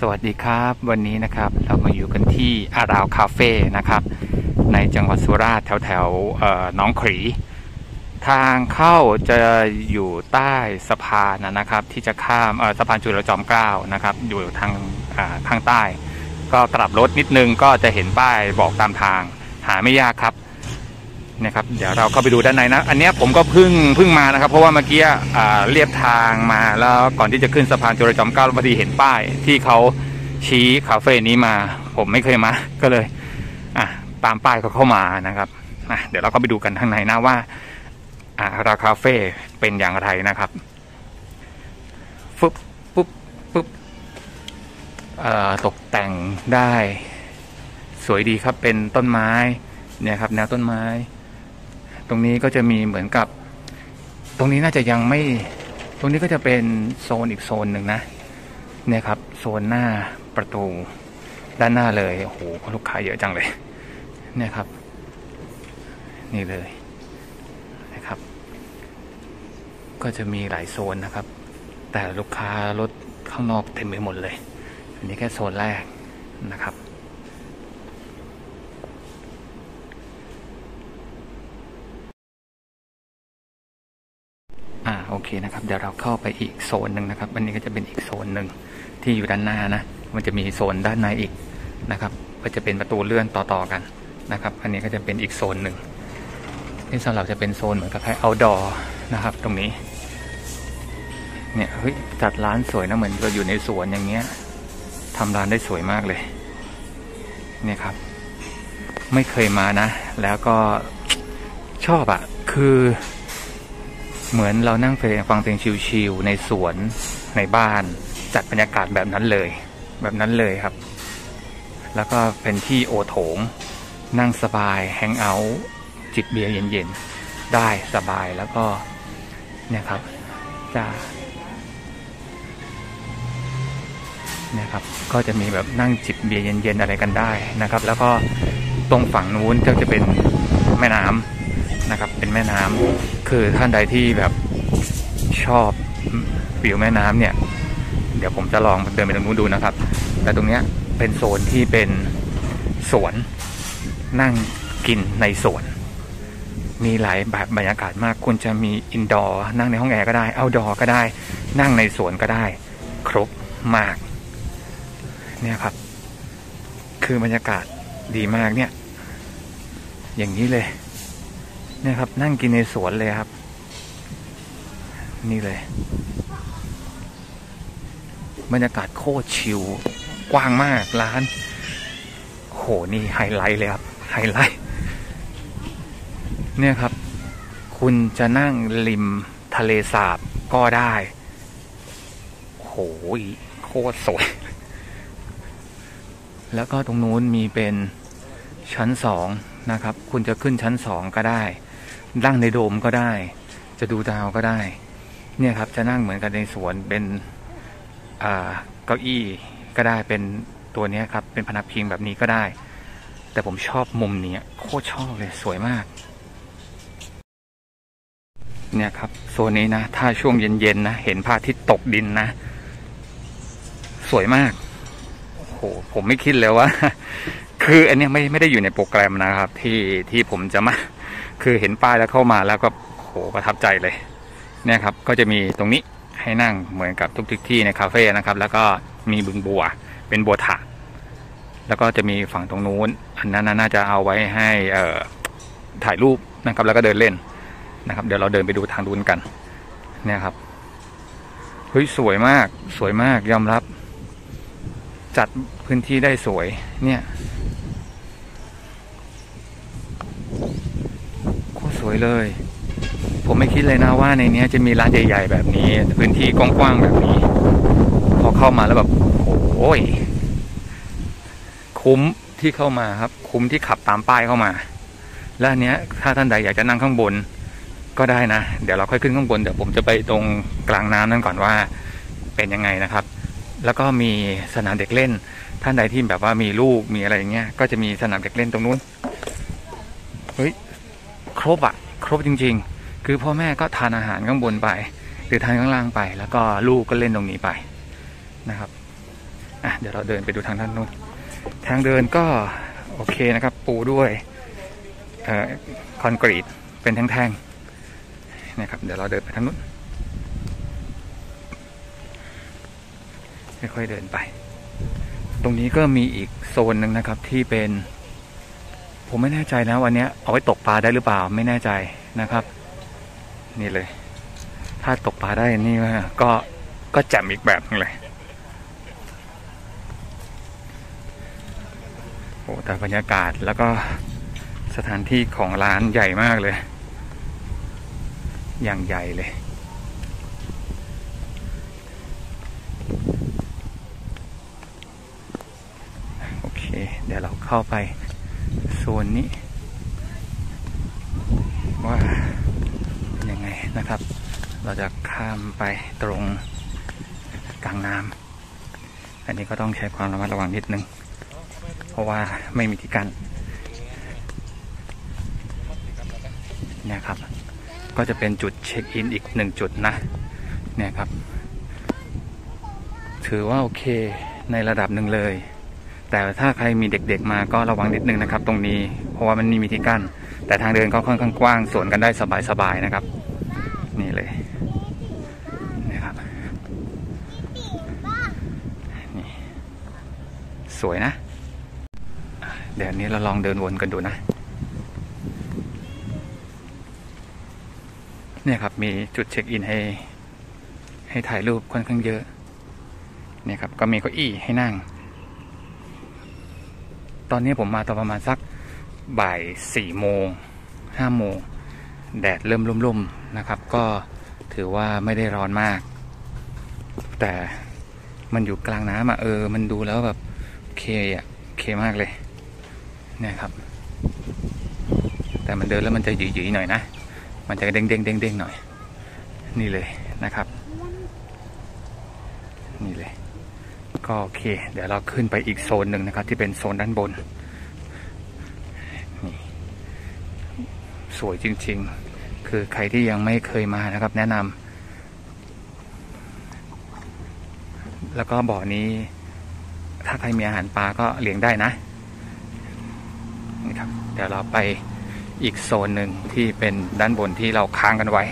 สวัสดีครับวันนี้นะครับเรามาอยู่กันที่อาราวคาเฟ่นะครับในจังหวัดสุราษฎร์แถวหนองขรีทางเข้าจะอยู่ใต้สะพานนะครับที่จะข้ามสะพานจุลจอมเกล้านะครับอยู่ทางข้างใต้ก็กลับรถนิดนึงก็จะเห็นป้ายบอกตามทางหาไม่ยากครับนะครับเดี๋ยวเราเข้าไปดูด้านในนะอันนี้ผมก็เพิ่งมานะครับเพราะว่าเมื่อกี้เรียบทางมาแล้วก่อนที่จะขึ้นสะพานจุลจอมเกล้าพอดีเห็นป้ายที่เขาชี้คาเฟ่นี้มาผมไม่เคยมาก็เลยตามป้ายเขาเข้ามานะครับเดี๋ยวเราก็ไปดูกันข้างในนะว่าราคาเฟ่เป็นอย่างไรนะครับปุ๊บตกแต่งได้สวยดีครับเป็นต้นไม้เนี่ยครับแนวต้นไม้ตรงนี้ก็จะมีเหมือนกับตรงนี้น่าจะยังไม่ตรงนี้ก็จะเป็นโซนอีกโซนหนึ่งนะเนี่ยครับโซนหน้าประตูด้านหน้าเลยโอ้โหลูกค้าเยอะจังเลยเนี่ยครับนี่เลยนะครับก็จะมีหลายโซนนะครับแต่ลูกค้ารถข้างนอกเต็มไปหมดเลยอันนี้แค่โซนแรกนะครับโอเคนะครับเดี๋ยวเราเข้าไปอีกโซนหนึ่งนะครับอันนี้ก็จะเป็นอีกโซนหนึ่งที่อยู่ด้านหน้านะมันจะมีโซนด้านในอีกนะครับก็จะเป็นประตูเลื่อนต่อๆกันนะครับอันนี้ก็จะเป็นอีกโซนหนึ่งที่สำหรับจะเป็นโซนเหมือนกับให้ outdoor นะครับตรงนี้เนี่ยเฮ้ยจัดร้านสวยนะเหมือนเราอยู่ในสวนอย่างเงี้ยทำร้านได้สวยมากเลยเนี่ยครับไม่เคยมานะแล้วก็ชอบคือเหมือนเรานั่งฟังเพลงชิลๆในสวนในบ้านจัดบรรยากาศแบบนั้นเลยครับแล้วก็เป็นที่โอโถงนั่งสบายแฮงเอาท์จิบเบียร์เย็นๆได้สบายแล้วก็เนี่ยครับนะครับก็จะมีแบบนั่งจิบเบียร์เย็นๆอะไรกันได้นะครับแล้วก็ตรงฝั่งนู้นก็จะเป็นแม่น้ำนะครับเป็นแม่น้ำคือท่านใดที่แบบชอบวิวแม่น้ำเนี่ยเดี๋ยวผมจะลองเดินไปตรงนู้นดูนะครับแต่ตรงเนี้ยเป็นโซนที่เป็นสวนนั่งกินในสวนมีหลายแบบบรรยากาศมากคุณจะมีอินดอร์นั่งในห้องแอร์ก็ได้เอาท์ดอร์ก็ได้นั่งในสวนก็ได้ครบมากเนี่ยครับคือบรรยากาศดีมากเนี่ยอย่างนี้เลยเนี่ยครับนั่งกินในสวนเลยครับนี่เลยบรรยากาศโคตรชิลกว้างมากร้านโหนี่ไฮไลท์เลยครับไฮไลท์เนี่ยครับคุณจะนั่งริมทะเลสาบก็ได้โหโคตรสวยแล้วก็ตรงนู้นมีเป็นชั้น2นะครับคุณจะขึ้นชั้น2ก็ได้นั่งในโดมก็ได้จะดูดาวก็ได้เนี่ยครับจะนั่งเหมือนกันในสวนเป็นเก้าอี้ก็ได้เป็นตัวนี้ครับเป็นพนักพิงแบบนี้ก็ได้แต่ผมชอบมุมนี้โคตรชอบเลยสวยมากเนี่ยครับโซนนี้นะถ้าช่วงเย็นๆนะเห็นพระอาทิตย์ตกดินนะสวยมากโอ้โหผมไม่คิดเลยว่าคืออันนี้ไม่ได้อยู่ในโปรแกรมนะครับที่ผมจะมาคือเห็นป้ายแล้วเข้ามาแล้วก็โหประทับใจเลยเนี่ยครับก็จะมีตรงนี้ให้นั่งเหมือนกับทุกที่ในคาเฟ่นะครับแล้วก็มีบึงบัวเป็นบัวถาดแล้วก็จะมีฝั่งตรงนู้นอันนั้นน่าจะเอาไว้ให้ถ่ายรูปนะครับแล้วก็เดินเล่นนะครับเดี๋ยวเราเดินไปดูทางนู้นกันเนี่ยครับเฮ้ยสวยมากยอมรับจัดพื้นที่ได้สวยเนี่ยโคตรสวยเลยผมไม่คิดเลยนะว่าในนี้จะมีร้านใหญ่ๆแบบนี้พื้นที่กว้างๆแบบนี้พอเข้ามาแล้วแบบโอ้ยคุ้มที่เข้ามาครับคุ้มที่ขับตามป้ายเข้ามาแล้วอันเนี้ยถ้าท่านใดอยากจะนั่งข้างบนก็ได้นะเดี๋ยวเราค่อยขึ้นข้างบนเดี๋ยวผมจะไปตรงกลางน้ำนั่นก่อนว่าเป็นยังไงนะครับแล้วก็มีสนามเด็กเล่นท่านใดที่แบบว่ามีลูกมีอะไรอย่างเงี้ยก็จะมีสนามเด็กเล่นตรงนู้นเฮ้ยครบจริงๆคือพ่อแม่ก็ทานอาหารข้างบนไปหรือทานข้างล่างไปแล้วก็ลูกก็เล่นตรงนี้ไปนะครับเดี๋ยวเราเดินไปดูทางด้านนู้นทางเดินก็โอเคนะครับปูด้วยคอนกรีตเป็นแท่งๆนะครับเดี๋ยวเราเดินไปทางนู้นค่อยๆเดินไปตรงนี้ก็มีอีกโซนหนึ่งนะครับที่เป็นผมไม่แน่ใจนะวันนี้เอาไว้ตกปลาได้หรือเปล่าไม่แน่ใจนะครับนี่เลยถ้าตกปลาได้นี่ก็แจ่มอีกแบบนึงเลยโอ้แต่บรรยากาศแล้วก็สถานที่ของร้านใหญ่มากเลยอย่างใหญ่เลยโอเคเดี๋ยวเราเข้าไปโซนนี้ว่าเป็นยังไงนะครับเราจะข้ามไปตรงกลางน้ำอันนี้ก็ต้องใช้ความระมัดระวังนิดนึงเพราะว่าไม่มีที่กั้นเนี่ยครับก็จะเป็นจุดเช็คอินอีก1จุดนะเนี่ยครับถือว่าโอเคในระดับหนึ่งเลยแต่ถ้าใครมีเด็กๆมาก็ระวังนิดนึงนะครับตรงนี้เพราะว่ามันมีที่กั้นแต่ทางเดินก็ค่อนข้างกว้างสวนกันได้สบายๆนะครับนี่เลยนะครับนี่สวยนะเดี๋ยวนี้เราลองเดินวนกันดูนะเนี่ยครับมีจุดเช็คอินให้ถ่ายรูปค่อนข้างเยอะเนี่ยครับก็มีเก้าอี้ให้นั่งตอนนี้ผมมาตอนประมาณสักบ่าย4 โมง5 โมงแดดเริ่มร่มๆนะครับก็ถือว่าไม่ได้ร้อนมากแต่มันอยู่กลางน้ำมันดูแล้วแบบโอเคมากเลยเนี่ยครับแต่มันเดินแล้วมันจะหยิ่ๆหน่อยนะมันจะเด้งหน่อยนี่เลยนะครับนี่เลยก็โอเคเดี๋ยวเราขึ้นไปอีกโซนหนึ่งนะครับที่เป็นโซนด้านบนนี่สวยจริงๆคือใครที่ยังไม่เคยมานะครับแนะนำแล้วก็บ่อนี้ถ้าใครมีอาหารปลาก็เลี้ยงได้นะนี่ครับเดี๋ยวเราไปอีกโซนหนึ่งที่เป็นด้านบนที่เราค้างกันไว้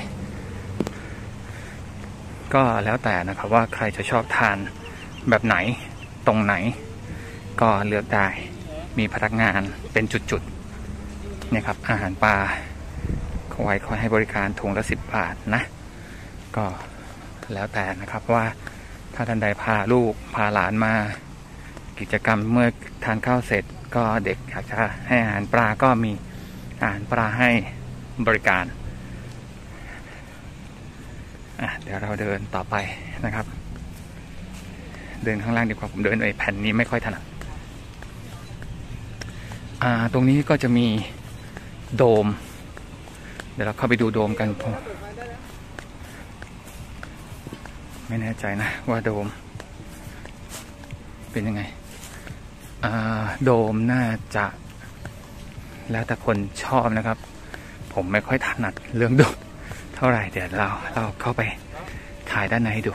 ก็แล้วแต่นะครับว่าใครจะชอบทานแบบไหนตรงไหนก็เลือกได้มีพนักงานเป็นจุดๆเนี่ยครับอาหารปลาเขาไว้คอยให้บริการถุงละ10 บาทนะก็แล้วแต่นะครับว่าถ้าท่านใดพาลูกพาหลานมากิจกรรมเมื่อทานข้าวเสร็จก็เด็กอยากจะให้อาหารปลาก็มีอาหารปลาให้บริการเดี๋ยวเราเดินต่อไปนะครับเดินข้างล่างดีกว่าผมเดินแผ่นนี้ไม่ค่อยถนัดตรงนี้ก็จะมีโดมเดี๋ยวเราเข้าไปดูโดมกันไม่แน่ใจนะว่าโดมเป็นยังไงโดมน่าจะแล้วแต่คนชอบนะครับผมไม่ค่อยถนัดเรื่องโดมเท่าไหร่เดี๋ยวเราเข้าไปถ่ายด้านในให้ดู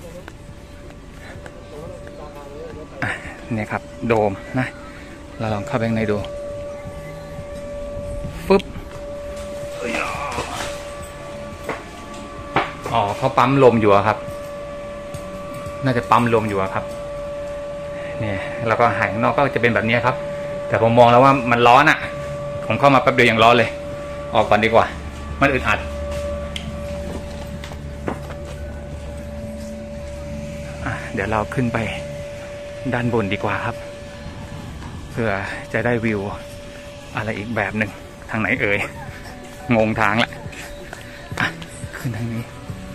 เนี่ยครับโดมนะเราลองเข้าไปข้างในดูฟึบเขาปั๊มลมอยู่ครับน่าจะปั๊มลมอยู่ครับเนี่ยแล้วก็หายข้างนอกก็จะเป็นแบบนี้ครับแต่ผมมองแล้วว่ามันร้อนผมเข้ามาแป๊บเดียวยังร้อนเลยออกก่อนดีกว่ามันอึดอัดเดี๋ยวเราขึ้นไปด้านบนดีกว่าครับเพื่อจะได้วิวอะไรอีกแบบหนึ่งทางไหนเอ่ยงงทางละขึ้นทางนี้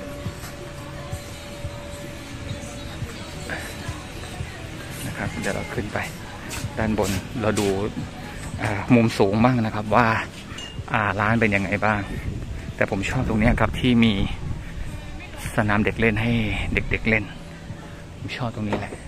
นะครับเดี๋ยวเราขึ้นไปด้านบนเราดูมุมสูงบ้างนะครับว่าร้านเป็นยังไงบ้างแต่ผมชอบตรงนี้ครับที่มีสนามเด็กเล่นให้เด็กๆเล่นผมชอบตรงนี้แหละ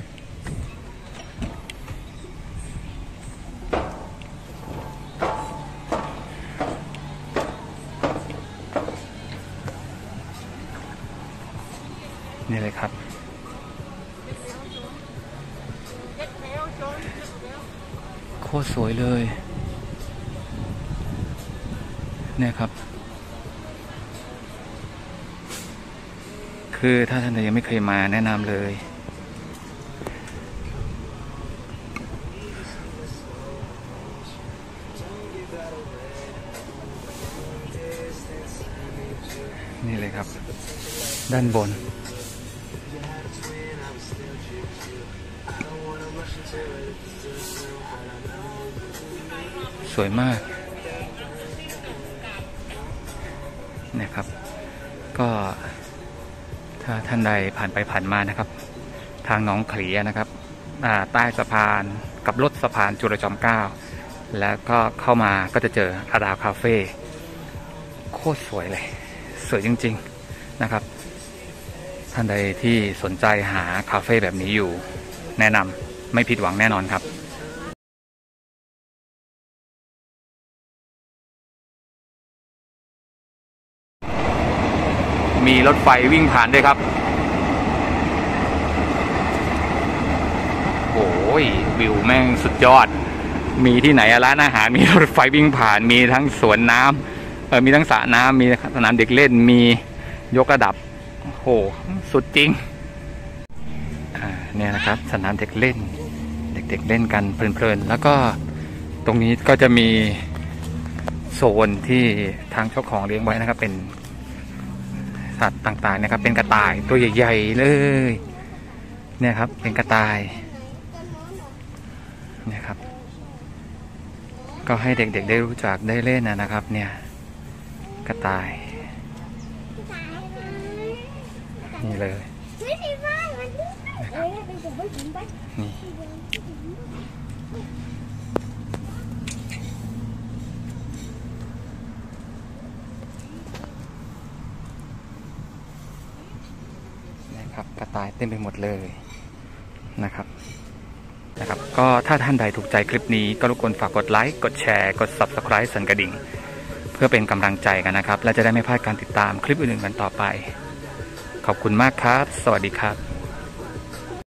นี่เลยครับตรสวยเลยเนี่ยครับคือถ้าท่านใดยังไม่เคยมาแนะนำเลยนี่เลยครับด้านบนสวยมากนะครับก็ถ้าท่านใดผ่านไปผ่านมานะครับทางหนองขลีนะครับใต้สะพานกับรถสะพานจุลจอมเกล้าแล้วก็เข้ามาก็จะเจออาดาวคาเฟ่โคตรสวยเลยสวยจริงๆนะครับท่านใดที่สนใจหาคาเฟ่แบบนี้อยู่แนะนำไม่ผิดหวังแน่นอนครับมีรถไฟวิ่งผ่านด้วยครับโอ้ยวิวแม่งสุดยอดมีที่ไหนร้านอาหารมีรถไฟวิ่งผ่านมีทั้งสวนน้ำมีทั้งสระน้ำมีสนามเด็กเล่นมียกระดับโหสุดจริงเนี่ยนะครับสนามเด็กเล่นเด็กๆเล่นกันเพลินๆแล้วก็ตรงนี้ก็จะมีโซนที่ทางเจ้าของเลี้ยงไว้นะครับเป็นสัตว์ต่างๆนะครับเป็นกระต่ายตัวใหญ่ๆเลยเนี่ยครับเป็นกระต่ายเนี่ยครับก็ให้เด็กๆได้รู้จักได้เล่นนะครับเนี่ยกระต่ายนี่เลยนะครับนี่นะครับกระต่ายเต็มไปหมดเลยนะครับก็ถ้าท่านใดถูกใจคลิปนี้ก็รบกวนฝากกดไลค์กดแชร์กด Subscribe สั่นกระดิ่งเพื่อเป็นกำลังใจกันนะครับและจะได้ไม่พลาดการติดตามคลิปอื่นๆกันต่อไปขอบคุณมากครับสวัสดีครับ